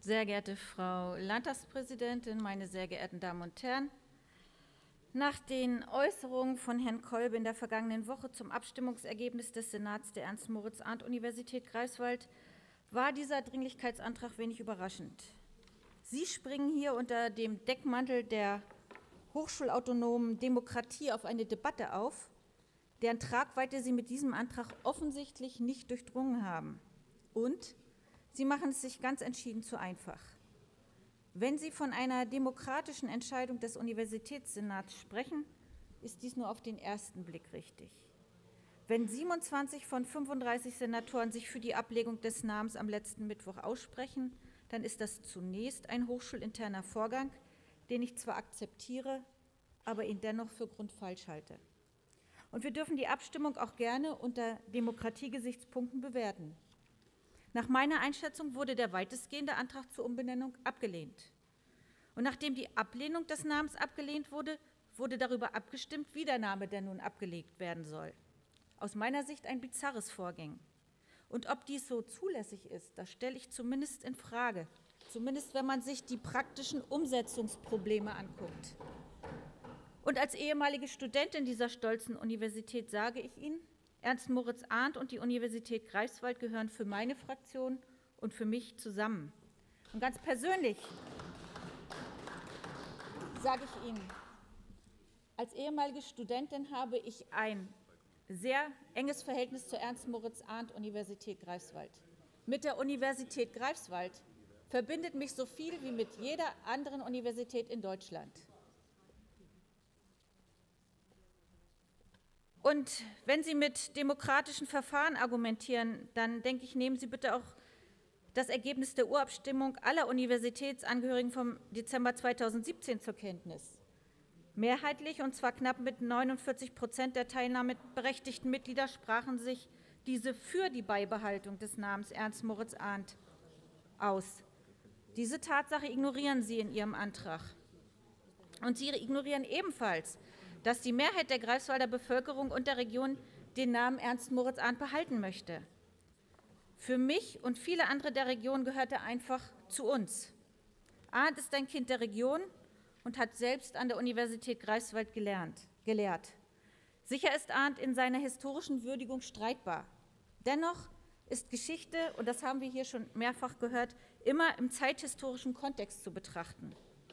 Sehr geehrte Frau Landtagspräsidentin, meine sehr geehrten Damen und Herren! Nach den Äußerungen von Herrn Kolbe in der vergangenen Woche zum Abstimmungsergebnis des Senats der Ernst-Moritz-Arndt-Universität Greifswald war dieser Dringlichkeitsantrag wenig überraschend. Sie springen hier unter dem Deckmantel der hochschulautonomen Demokratie auf eine Debatte auf, deren Tragweite Sie mit diesem Antrag offensichtlich nicht durchdrungen haben. Und Sie machen es sich ganz entschieden zu einfach. Wenn Sie von einer demokratischen Entscheidung des Universitätssenats sprechen, ist dies nur auf den ersten Blick richtig. Wenn 27 von 35 Senatoren sich für die Ablegung des Namens am letzten Mittwoch aussprechen, dann ist das zunächst ein hochschulinterner Vorgang, den ich zwar akzeptiere, aber ihn dennoch für grundfalsch halte. Und wir dürfen die Abstimmung auch gerne unter Demokratiegesichtspunkten bewerten. Nach meiner Einschätzung wurde der weitestgehende Antrag zur Umbenennung abgelehnt. Und nachdem die Ablehnung des Namens abgelehnt wurde, wurde darüber abgestimmt, wie der Name denn nun abgelegt werden soll. Aus meiner Sicht ein bizarres Vorgehen. Und ob dies so zulässig ist, das stelle ich zumindest in Frage, zumindest wenn man sich die praktischen Umsetzungsprobleme anguckt. Und als ehemalige Studentin dieser stolzen Universität sage ich Ihnen, Ernst-Moritz-Arndt und die Universität Greifswald gehören für meine Fraktion und für mich zusammen. Und ganz persönlich sage ich Ihnen, als ehemalige Studentin habe ich ein sehr enges Verhältnis zur Ernst-Moritz-Arndt-Universität Greifswald. Mit der Universität Greifswald verbindet mich so viel wie mit jeder anderen Universität in Deutschland. Und wenn Sie mit demokratischen Verfahren argumentieren, dann denke ich, nehmen Sie bitte auch das Ergebnis der Urabstimmung aller Universitätsangehörigen vom Dezember 2017 zur Kenntnis. Mehrheitlich, und zwar knapp mit 49% der teilnahmeberechtigten Mitglieder, sprachen sich diese für die Beibehaltung des Namens Ernst-Moritz-Arndt aus. Diese Tatsache ignorieren Sie in Ihrem Antrag. Und Sie ignorieren ebenfalls, dass die Mehrheit der Greifswalder Bevölkerung und der Region den Namen Ernst-Moritz-Arndt behalten möchte. Für mich und viele andere der Region gehört er einfach zu uns. Arndt ist ein Kind der Region und hat selbst an der Universität Greifswald gelehrt. Sicher ist Arndt in seiner historischen Würdigung streitbar. Dennoch ist Geschichte, und das haben wir hier schon mehrfach gehört, immer im zeithistorischen Kontext zu betrachten.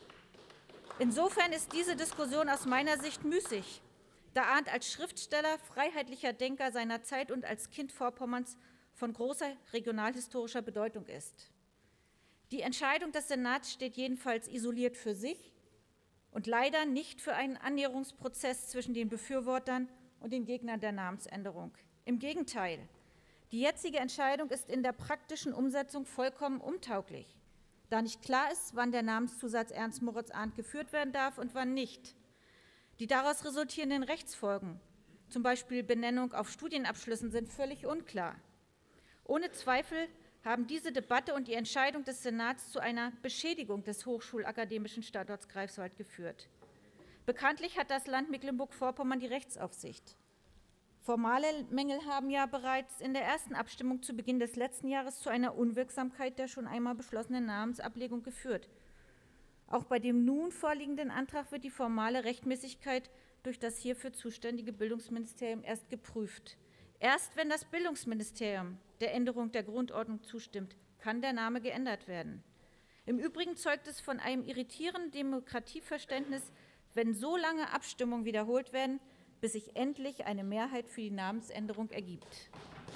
Insofern ist diese Diskussion aus meiner Sicht müßig, da Arndt als Schriftsteller, freiheitlicher Denker seiner Zeit und als Kind Vorpommerns von großer regionalhistorischer Bedeutung ist. Die Entscheidung des Senats steht jedenfalls isoliert für sich und leider nicht für einen Annäherungsprozess zwischen den Befürwortern und den Gegnern der Namensänderung. Im Gegenteil, die jetzige Entscheidung ist in der praktischen Umsetzung vollkommen untauglich, da nicht klar ist, wann der Namenszusatz Ernst-Moritz-Arndt geführt werden darf und wann nicht. Die daraus resultierenden Rechtsfolgen, zum Beispiel Benennung auf Studienabschlüssen, sind völlig unklar. Ohne Zweifel haben diese Debatte und die Entscheidung des Senats zu einer Beschädigung des hochschulakademischen Standorts Greifswald geführt. Bekanntlich hat das Land Mecklenburg-Vorpommern die Rechtsaufsicht. Formale Mängel haben ja bereits in der ersten Abstimmung zu Beginn des letzten Jahres zu einer Unwirksamkeit der schon einmal beschlossenen Namensablegung geführt. Auch bei dem nun vorliegenden Antrag wird die formale Rechtmäßigkeit durch das hierfür zuständige Bildungsministerium erst geprüft. Erst wenn das Bildungsministerium der Änderung der Grundordnung zustimmt, kann der Name geändert werden. Im Übrigen zeugt es von einem irritierenden Demokratieverständnis, wenn so lange Abstimmungen wiederholt werden, bis sich endlich eine Mehrheit für die Namensänderung ergibt.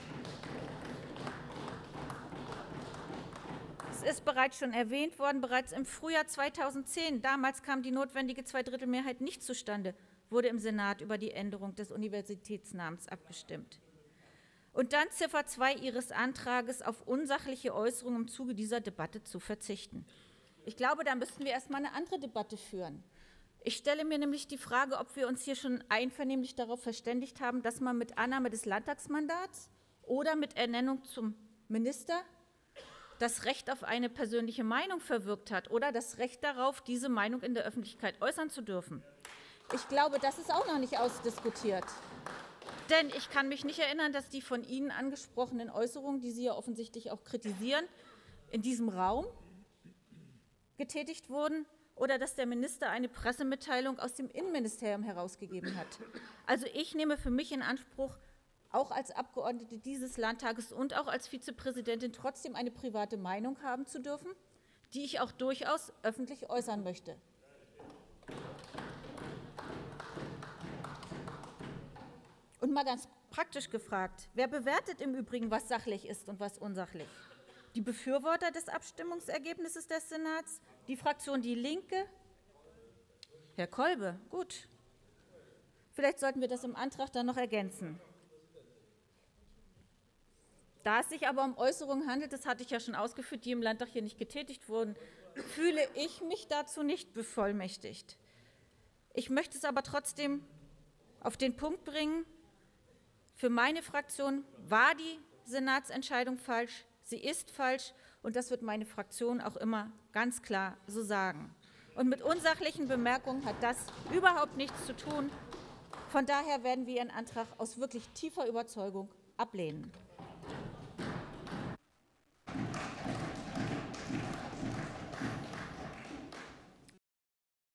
Es ist bereits schon erwähnt worden, bereits im Frühjahr 2010, damals kam die notwendige Zweidrittelmehrheit nicht zustande, wurde im Senat über die Änderung des Universitätsnamens abgestimmt. Und dann Ziffer 2 Ihres Antrages, auf unsachliche Äußerungen im Zuge dieser Debatte zu verzichten. Ich glaube, da müssten wir erst mal eine andere Debatte führen. Ich stelle mir nämlich die Frage, ob wir uns hier schon einvernehmlich darauf verständigt haben, dass man mit Annahme des Landtagsmandats oder mit Ernennung zum Minister das Recht auf eine persönliche Meinung verwirkt hat oder das Recht darauf, diese Meinung in der Öffentlichkeit äußern zu dürfen. Ich glaube, das ist auch noch nicht ausdiskutiert. Denn ich kann mich nicht erinnern, dass die von Ihnen angesprochenen Äußerungen, die Sie ja offensichtlich auch kritisieren, in diesem Raum getätigt wurden oder dass der Minister eine Pressemitteilung aus dem Innenministerium herausgegeben hat. Also ich nehme für mich in Anspruch, auch als Abgeordnete dieses Landtages und auch als Vizepräsidentin trotzdem eine private Meinung haben zu dürfen, die ich auch durchaus öffentlich äußern möchte. Und mal ganz praktisch gefragt, wer bewertet im Übrigen, was sachlich ist und was unsachlich? Die Befürworter des Abstimmungsergebnisses des Senats, die Fraktion Die Linke? Herr Kolbe, gut. Vielleicht sollten wir das im Antrag dann noch ergänzen. Da es sich aber um Äußerungen handelt, das hatte ich ja schon ausgeführt, die im Landtag hier nicht getätigt wurden, fühle ich mich dazu nicht bevollmächtigt. Ich möchte es aber trotzdem auf den Punkt bringen, für meine Fraktion war die Senatsentscheidung falsch, sie ist falsch und das wird meine Fraktion auch immer ganz klar so sagen. Und mit unsachlichen Bemerkungen hat das überhaupt nichts zu tun. Von daher werden wir Ihren Antrag aus wirklich tiefer Überzeugung ablehnen.